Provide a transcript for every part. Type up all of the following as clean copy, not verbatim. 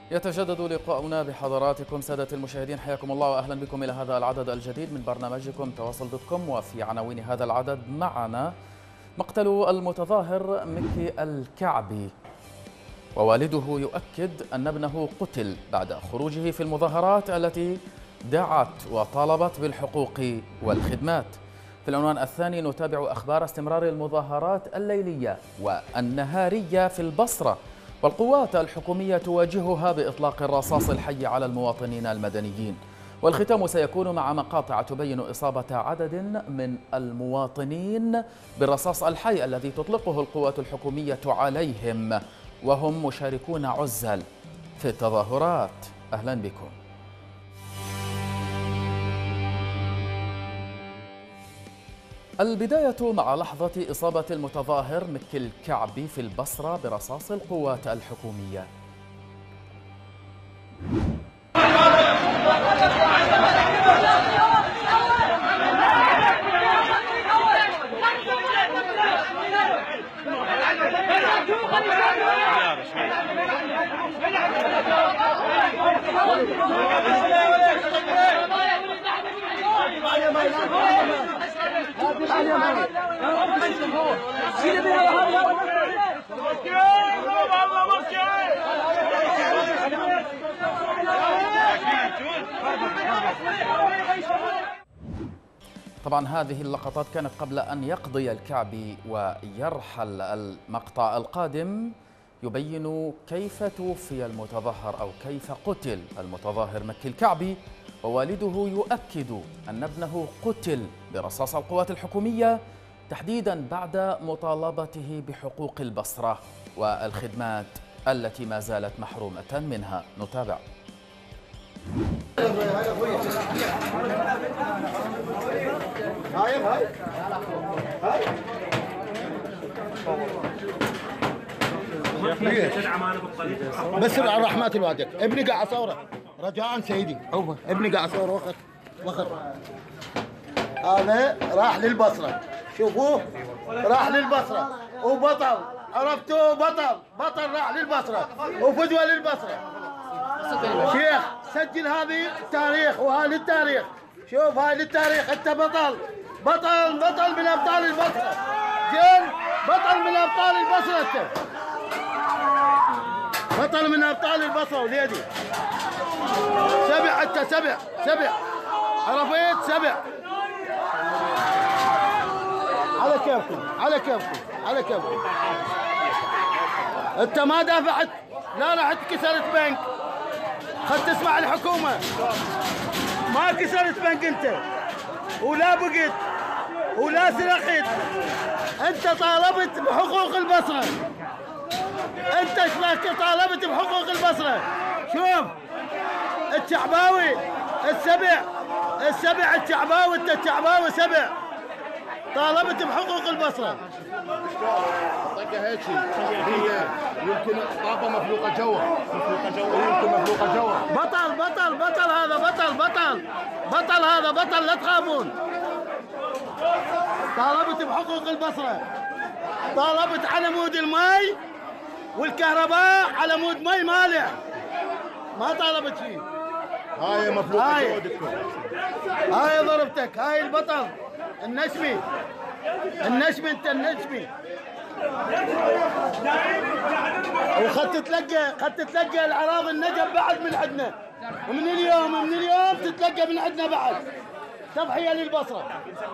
يتجدد لقاؤنا بحضراتكم سادة المشاهدين، حياكم الله وأهلا بكم إلى هذا العدد الجديد من برنامجكم تواصل دوت كوم. وفي عناوين هذا العدد معنا مقتل المتظاهر مكي الكعبي، ووالده يؤكد أن ابنه قتل بعد خروجه في المظاهرات التي دعت وطالبت بالحقوق والخدمات. في العنوان الثاني نتابع أخبار استمرار المظاهرات الليلية والنهارية في البصرة، والقوات الحكومية تواجهها بإطلاق الرصاص الحي على المواطنين المدنيين. والختام سيكون مع مقاطع تبين إصابة عدد من المواطنين بالرصاص الحي الذي تطلقه القوات الحكومية عليهم وهم مشاركون عزل في التظاهرات. أهلا بكم. البداية مع لحظة إصابة المتظاهر مكي الكعبي في البصرة برصاص القوات الحكومية. طبعا هذه اللقطات كانت قبل أن يقضي الكعبي ويرحل. المقطع القادم يبين كيف توفي المتظاهر أو كيف قتل المتظاهر مكي الكعبي، ووالده يؤكد أن ابنه قتل برصاص القوات الحكومية تحديدا بعد مطالبته بحقوق البصرة والخدمات التي ما زالت محرومة منها. نتابع. بس على رحمة الوالدك ابني قاعد اصوره رجاء سيدي. ابني قاعد اصوره وخر هذا راح للبصره، شوفوه راح للبصره وبطل، عرفتوا؟ بطل راح للبصره وفدوه للبصره. شيخ سجل هذه التاريخ وهذا التاريخ، شوف هاي للتاريخ. انت بطل من ابطال البصره، زين؟ بطل من ابطال البصره، انت بطل من ابطال البصره وليدي. سبع، انت سبع عرفت؟ سبع. على كيفكم. انت ما دافعت، لا رحت كسرت بنك. خد تسمع الحكومه، ما كسرت بنك انت، ولا بقيت ولا سرقت. انت طالبت بحقوق البصره، انت ايش طالبت بحقوق البصره؟ شوف الشعباوي السبع الشعباوي، انت الشعباوي سبع طالبت بحقوق البصره. طقه هيك هي يمكن طابه مفلوقه جوا يمكن مفلوقه جوا. بطل هذا بطل لا تخافون. طالبت بحقوق البصره، طالبت على مود المي والكهرباء، على مود مي مالح، ما طالبت شيء. هاي مفلوقه جوا دكتور، هاي ضربتك، هاي البطل النشمي انت النشمي. وخدت تلقى الاعراض النجف بعد من عندنا، ومن اليوم تتلقى من عندنا بعد. تضحيه للبصره.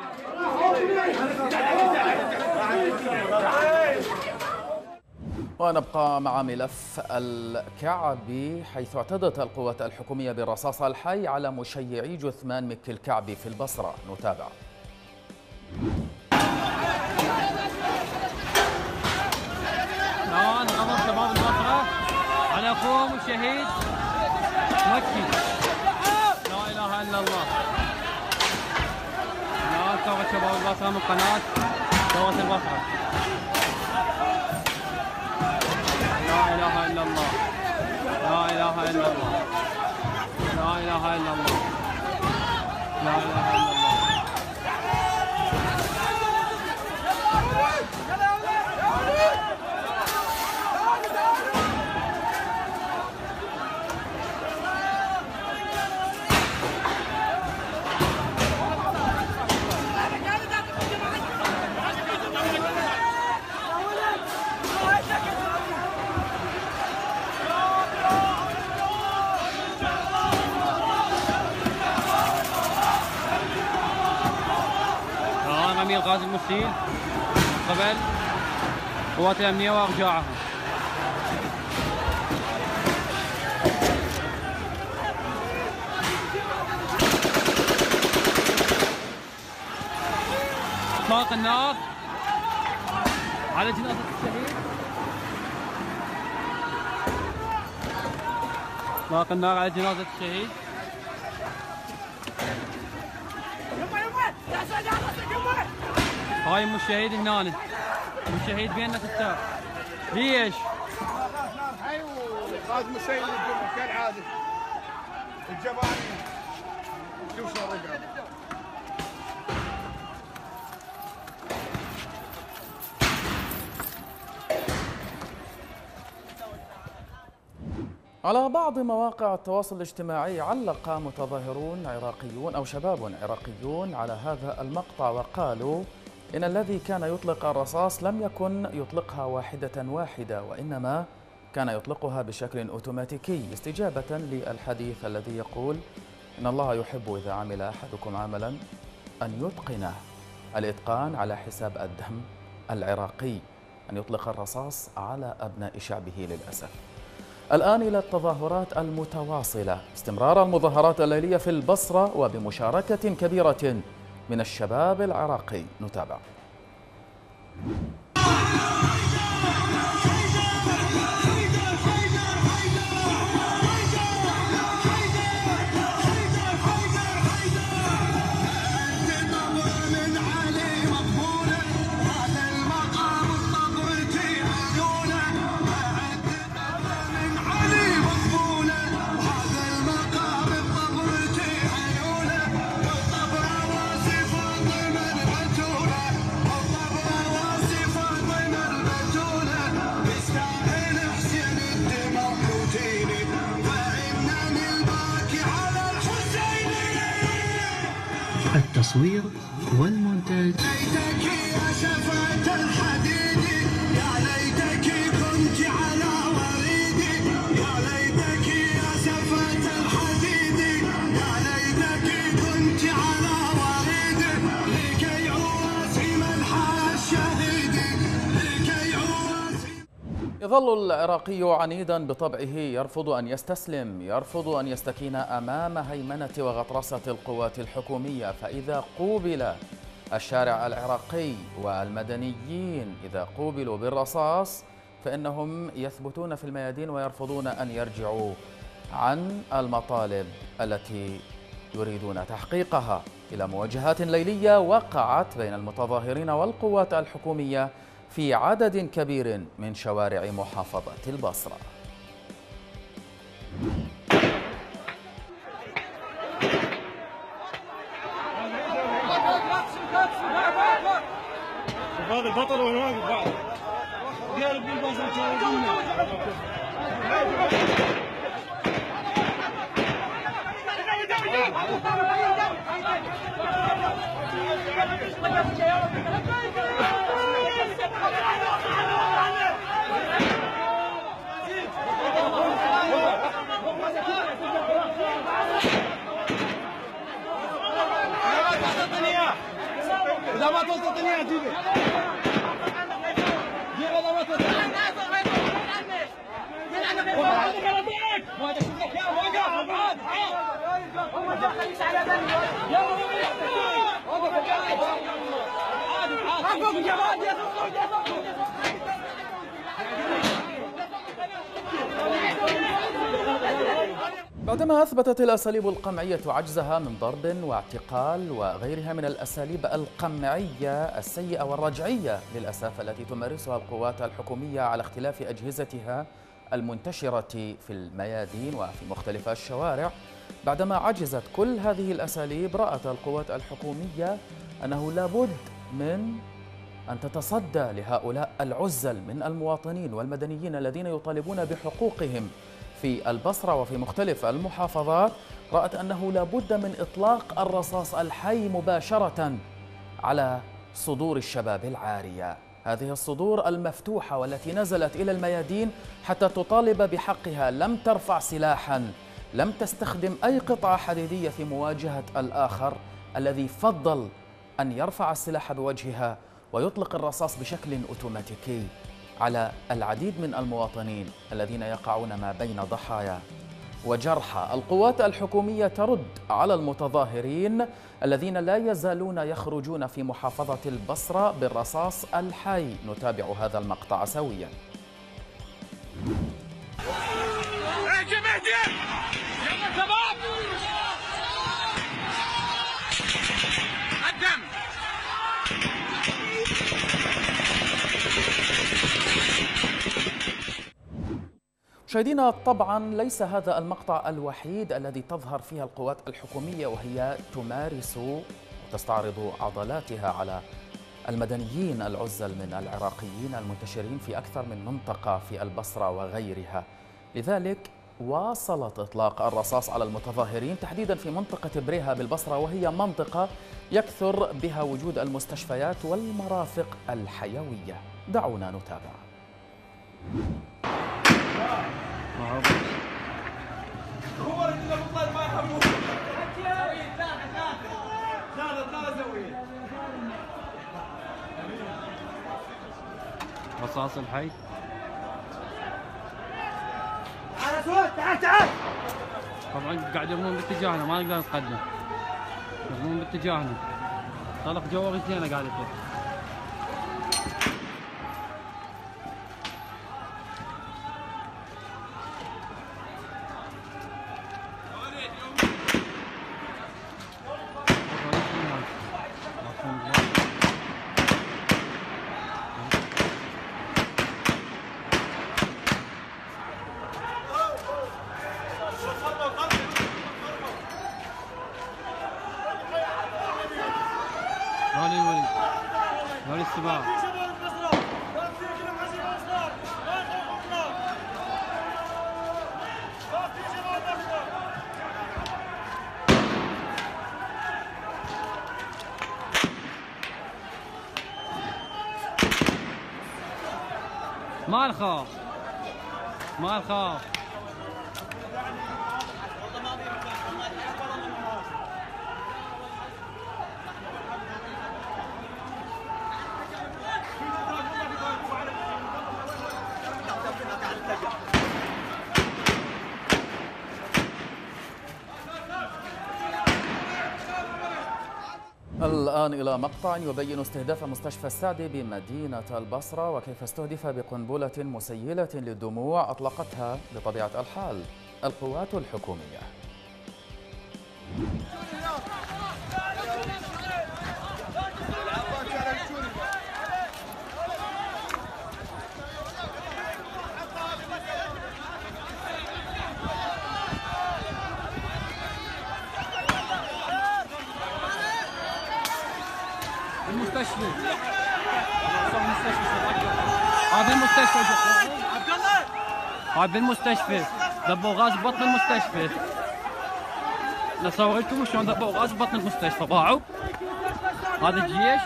ونبقى مع ملف الكعبي، حيث اعتدت القوات الحكومية بالرصاص الحي على مشيعي جثمان مكي الكعبي في البصرة. نتابع. الآن أمر شباب البصرة على أخوهم الشهيد مكي. لا إله إلا الله. الآن صوت شباب البصرة من قناة صوت البصرة. لا إله إلا الله. لا إله إلا الله. لا إله إلا الله. لا إله إلا الله. الغاز المسيل قبل قوات الأمنية وأرجاعها. إطلاق النار على جنازة الشهيد. إطلاق النار على جنازة الشهيد. هاي ام الشهيد هنا، ام الشهيد بيننا تختار. ليش؟ ايوه غاز مسيل كالعاده الجبانين شوف شلون رجعوا. على بعض مواقع التواصل الاجتماعي علق متظاهرون عراقيون أو شباب عراقيون على هذا المقطع وقالوا إن الذي كان يطلق الرصاص لم يكن يطلقها واحدة وإنما كان يطلقها بشكل أوتوماتيكي استجابة للحديث الذي يقول إن الله يحب إذا عمل أحدكم عملا أن يتقنه. الإتقان على حساب الدم العراقي، أن يطلق الرصاص على أبناء شعبه للأسف. الآن إلى التظاهرات المتواصلة. استمرار المظاهرات الليلية في البصرة وبمشاركة كبيرة من الشباب العراقي. نتابع. التصوير والمونتاج. ليتك يا شفاة الحديد، يا ليتك كنت على وريدي، يا ليتك يا شفاة الحديد، يا ليتك كنت على وريدي، لكي عواسي ملحى الشهيد، لكي عواسي. يظل العراقي عنيدا بطبعه، يرفض أن يستسلم، يرفض أن يستكين أمام هيمنة وغطرسة القوات الحكومية. فإذا قوبل الشارع العراقي والمدنيين إذا قوبلوا بالرصاص فإنهم يثبتون في الميادين ويرفضون أن يرجعوا عن المطالب التي يريدون تحقيقها. إلى مواجهات ليلية وقعت بين المتظاهرين والقوات الحكومية في عدد كبير من شوارع محافظة البصرة. هذا البطل وين واقف بعد؟ قال بالبصر إذا ما توصل الدنيا جيبه. جيبه إذا ما توصل. بعدما أثبتت الأساليب القمعية عجزها من ضرب واعتقال وغيرها من الأساليب القمعية السيئة والرجعية للأسف التي تمارسها القوات الحكومية على اختلاف أجهزتها المنتشرة في الميادين وفي مختلف الشوارع، بعدما عجزت كل هذه الأساليب رأت القوات الحكومية أنه لابد من أن تتصدى لهؤلاء العزل من المواطنين والمدنيين الذين يطالبون بحقوقهم في البصرة وفي مختلف المحافظات. رأت أنه لابد من إطلاق الرصاص الحي مباشرة على صدور الشباب العارية، هذه الصدور المفتوحة والتي نزلت إلى الميادين حتى تطالب بحقها، لم ترفع سلاحا، لم تستخدم أي قطعة حديدية في مواجهة الآخر الذي فضل أن يرفع السلاح بوجهها ويطلق الرصاص بشكل أوتوماتيكي على العديد من المواطنين الذين يقعون ما بين ضحايا وجرحى. القوات الحكومية ترد على المتظاهرين الذين لا يزالون يخرجون في محافظة البصرة بالرصاص الحي. نتابع هذا المقطع سويا. مشاهدينا، طبعا ليس هذا المقطع الوحيد الذي تظهر فيها القوات الحكومية وهي تمارس وتستعرض عضلاتها على المدنيين العزل من العراقيين المنتشرين في أكثر من منطقة في البصرة وغيرها. لذلك واصلت إطلاق الرصاص على المتظاهرين تحديدا في منطقة بريها بالبصرة، وهي منطقة يكثر بها وجود المستشفيات والمرافق الحيوية. دعونا نتابع. رصاص الحي. تعال طبعا قاعد يرمون باتجاهنا، ما نقدر نتقدم. يرمون باتجاهنا. طلق جوا رجلينا قاعد يطير. هذه السباق. ما نخاف ما نخاف. الآن إلى مقطع يبين استهداف مستشفى السعدي بمدينة البصرة وكيف استهدف بقنبلة مسيلة للدموع أطلقتها بطبيعة الحال القوات الحكومية. المستشفى هذا المستشفى هذا المستشفى ذبوا غاز ببطن المستشفى. نصور لكم شلون ذبوا غاز ببطن المستشفى. ضاعوا. هذا الجيش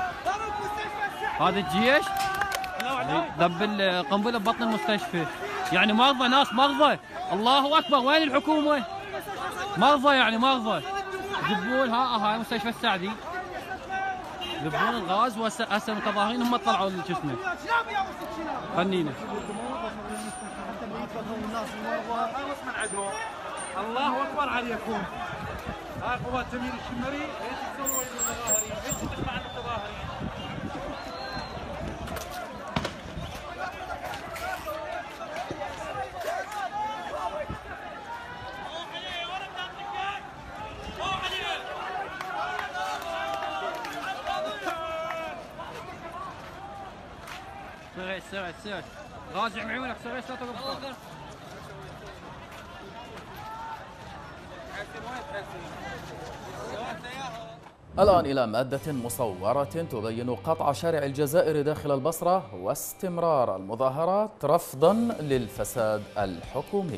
ذب القنبله ببطن المستشفى. يعني مرضى، ناس مرضى. الله اكبر. وين الحكومه؟ مرضى يعني مرضى. يذبون. هاي مستشفى السعدي يذبون الغاز وهسه المتظاهرين هم طلعوا شو اسمه فنينه. الله اكبر عليكم. هاي قوات تمييز الشمري ايش تسووا للمتظاهرين؟ ايش تسمع المتظاهرين؟ سرعت راجع معونك. سرعت لا توقف. الآن إلى مادة مصورة تبين قطع شارع الجزائر داخل البصرة واستمرار المظاهرات رفضا للفساد الحكومي.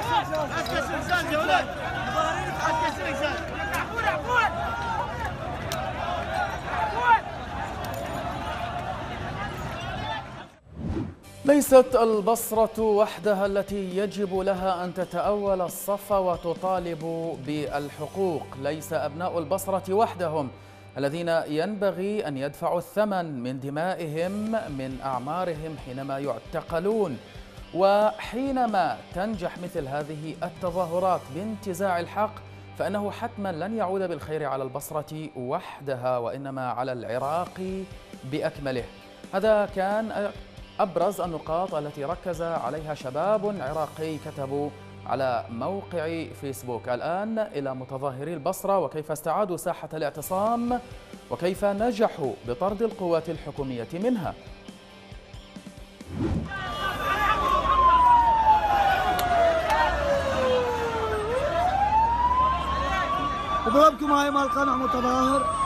ليست البصرة وحدها التي يجب لها أن تتأول الصف وتطالب بالحقوق. ليس أبناء البصرة وحدهم الذين ينبغي أن يدفعوا الثمن من دمائهم من أعمارهم حينما يعتقلون. وحينما تنجح مثل هذه التظاهرات بانتزاع الحق فإنه حتما لن يعود بالخير على البصرة وحدها وإنما على العراق بأكمله. هذا كان أبرز النقاط التي ركز عليها شباب عراقي كتبوا على موقع فيسبوك. الآن إلى متظاهري البصرة وكيف استعادوا ساحة الاعتصام وكيف نجحوا بطرد القوات الحكومية منها. وضربكم هاي مال قمع متظاهر.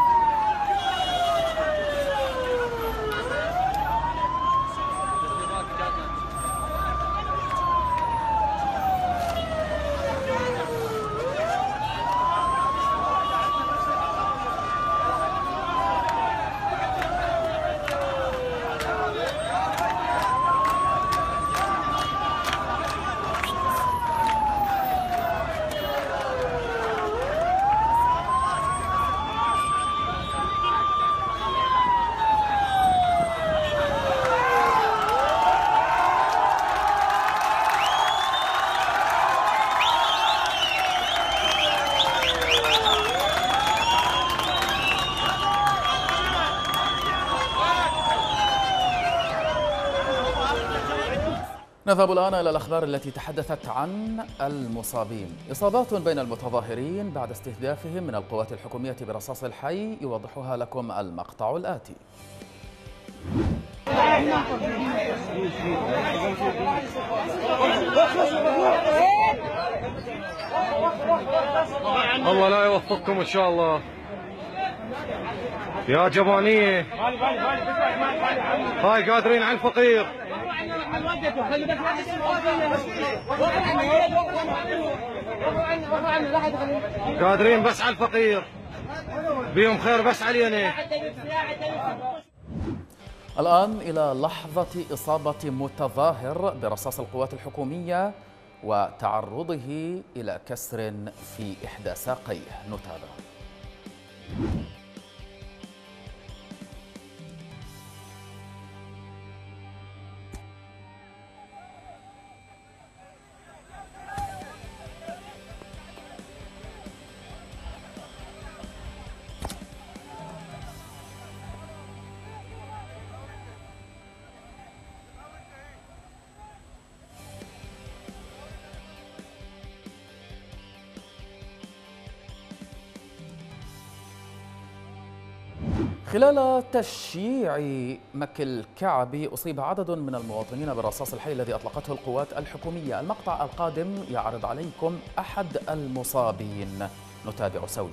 نذهب الآن إلى الأخبار التي تحدثت عن المصابين. إصابات بين المتظاهرين بعد استهدافهم من القوات الحكومية برصاص الحي يوضحها لكم المقطع الآتي. الله لا يوفقكم إن شاء الله يا جبانية. هاي قادرين على الفقير، قادرين بس على الفقير، بيهم خير بس علينا. الآن إلى لحظة إصابة متظاهر برصاص القوات الحكومية وتعرضه إلى كسر في إحدى ساقيه. نتابع. خلال تشييع مكي الكعبي أصيب عدد من المواطنين بالرصاص الحي الذي أطلقته القوات الحكومية. المقطع القادم يعرض عليكم أحد المصابين، نتابع سويا.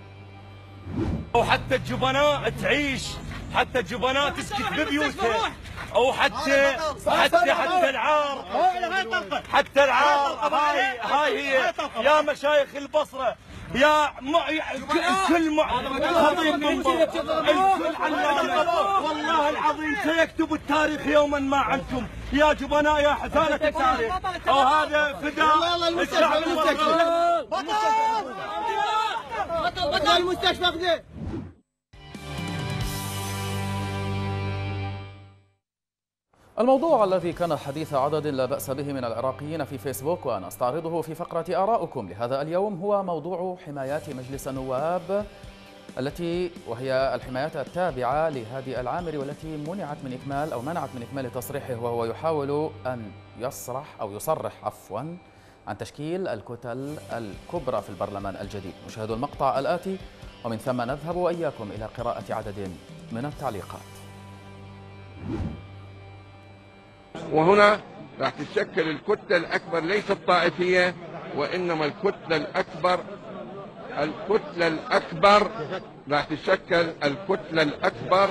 وحتى الجبناء تعيش، حتى الجبناء تسكت ببيوتها، او حتى العار، هاي هي يا مشايخ البصره، يا الكل خطيب منبر، الكل علامه، والله العظيم سيكتب التاريخ يوما ما عنكم يا جبناء يا حزانه التاريخ. وهذا فداء الشعب المصري. بطل المستشفى خذيه. الموضوع الذي كان حديث عدد لا بأس به من العراقيين في فيسبوك ونستعرضه في فقرة آراؤكم لهذا اليوم هو موضوع حمايات مجلس النواب وهي الحمايات التابعة لهادي العامري والتي منعت من إكمال تصريحه، وهو يحاول أن يصرح عن تشكيل الكتل الكبرى في البرلمان الجديد. نشاهد المقطع الآتي ومن ثم نذهب وإياكم إلى قراءة عدد من التعليقات. وهنا راح تتشكل الكتلة الأكبر ليست طائفية، وإنما الكتلة الأكبر راح تتشكل الكتلة الأكبر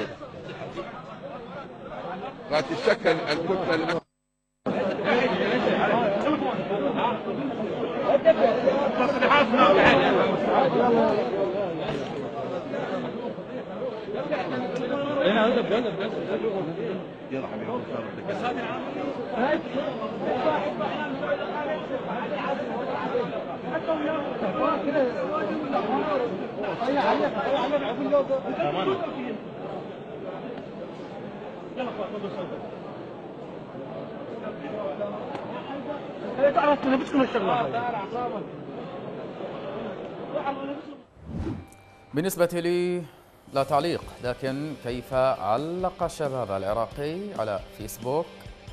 بالنسبة لي لا تعليق، لكن كيف علق الشباب العراقي على فيسبوك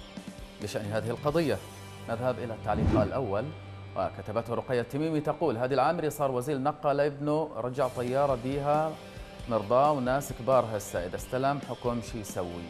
بشأن هذه القضية؟ نذهب إلى التعليق الأول وكتبته رقية التميمي تقول: هادي العامري صار وزير نقل ابنه رجع طيارة بيها مرضاه وناس كبار هسه إذا استلم حكم شو يسوي؟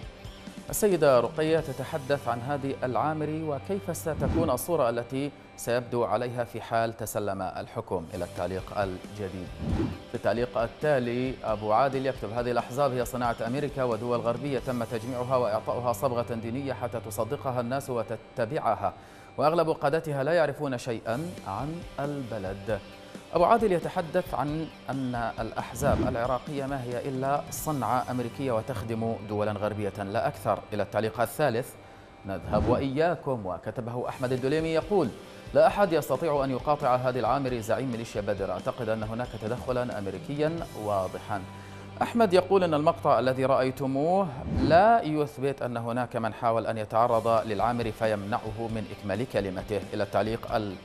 السيدة رقية تتحدث عن هادي العامري وكيف ستكون الصورة التي سيبدو عليها في حال تسلم الحكم. إلى التعليق الجديد. في التعليق التالي أبو عادل يكتب: هذه الأحزاب هي صناعة أمريكا ودول غربية تم تجميعها وإعطاؤها صبغة دينية حتى تصدقها الناس وتتبعها، وأغلب قادتها لا يعرفون شيئا عن البلد. أبو عادل يتحدث عن أن الأحزاب العراقية ما هي إلا صنعة أمريكية وتخدم دولا غربية لا أكثر. إلى التعليق الثالث نذهب وإياكم وكتبه أحمد الدليمي يقول: لا أحد يستطيع أن يقاطع هادي العامري زعيم ميليشيا بدر، أعتقد أن هناك تدخلا أمريكيا واضحا. أحمد يقول أن المقطع الذي رأيتموه لا يثبت أن هناك من حاول أن يتعرض للعامري فيمنعه من إكمال كلمته. إلى التعليق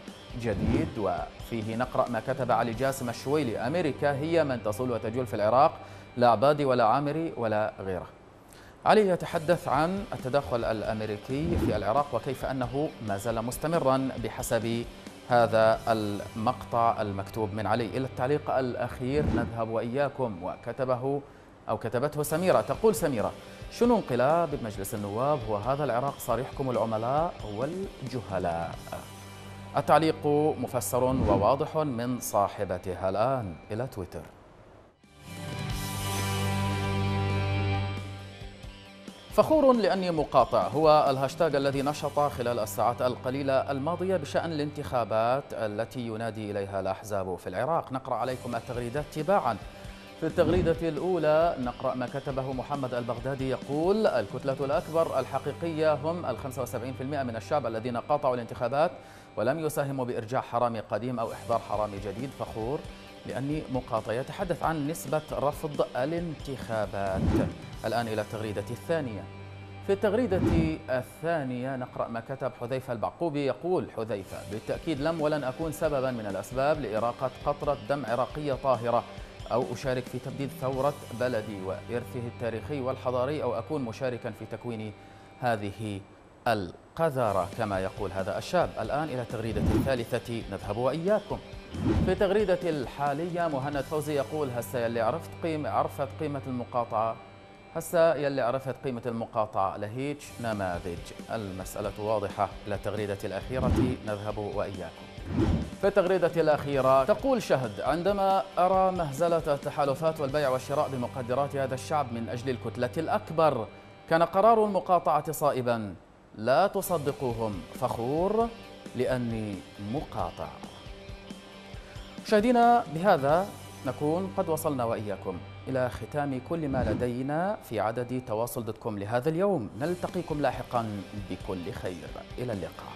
الجديد وفيه نقرأ ما كتب علي جاسم الشويلي: أمريكا هي من تصول وتجول في العراق، لا عبادي ولا عامري ولا غيره. علي يتحدث عن التدخل الأمريكي في العراق وكيف أنه ما زال مستمرا بحسب هذا المقطع المكتوب من علي. إلى التعليق الأخير نذهب وإياكم كتبته سميرة. تقول سميرة: شنو انقلاب بمجلس النواب؟ هو هذا العراق صار يحكم العملاء والجهلاء. التعليق مفسر وواضح من صاحبتها. الآن إلى تويتر. فخور لأني مقاطع هو الهاشتاج الذي نشط خلال الساعات القليلة الماضية بشأن الانتخابات التي ينادي إليها الأحزاب في العراق. نقرأ عليكم التغريدات تباعا. في التغريدة الأولى نقرأ ما كتبه محمد البغدادي يقول: الكتلة الأكبر الحقيقية هم 75% من الشعب الذين قاطعوا الانتخابات ولم يساهموا بإرجاع حرامي قديم أو إحضار حرامي جديد. فخور لأني مقاطع. يتحدث عن نسبة رفض الانتخابات. الآن إلى التغريدة الثانية. في التغريدة الثانية نقرأ ما كتب حذيفة البعقوبي يقول: حذيفة: بالتأكيد لم ولن أكون سببا من الأسباب لإراقة قطرة دم عراقية طاهرة أو أشارك في تبديد ثورة بلدي وإرثه التاريخي والحضاري أو أكون مشاركا في تكوين هذه القذارة كما يقول هذا الشاب. الآن إلى التغريدة الثالثة نذهب وإياكم. في التغريدة الحالية مهند فوزي يقول: هسه يلي عرفت قيمة المقاطعة، هسه يلي عرفت قيمة المقاطعة لهيج نماذج. المسألة واضحة. إلى التغريدة الأخيرة نذهب وإياكم. في التغريدة الأخيرة تقول شهد: عندما أرى مهزلة التحالفات والبيع والشراء بمقدرات هذا الشعب من أجل الكتلة الأكبر كان قرار المقاطعة صائبا، لا تصدقوهم. فخور لأني مقاطع. مشاهدينا، بهذا نكون قد وصلنا وإياكم إلى ختام كل ما لدينا في عدد تواصل.com لهذا اليوم. نلتقيكم لاحقا بكل خير. إلى اللقاء.